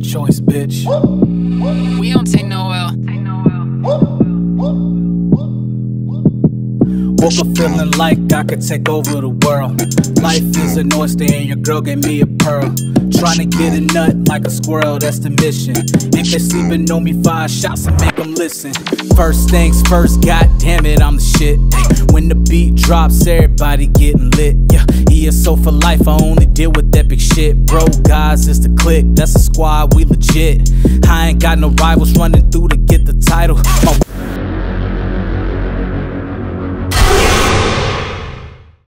choice, bitch. We don't take no L. Woke up feeling like I could take over the world. Life is an oyster and your girl gave me a pearl. Trying to get a nut like a squirrel, that's the mission. If they sleeping on me, 5 shots and make them listen. First things first, god damn it, I'm the shit. When the beat drops, everybody getting lit. Yeah, ESO for life, I only deal with epic shit. Bro, guys, it's the clique, that's a squad, we legit. I ain't got no rivals running through to get the title.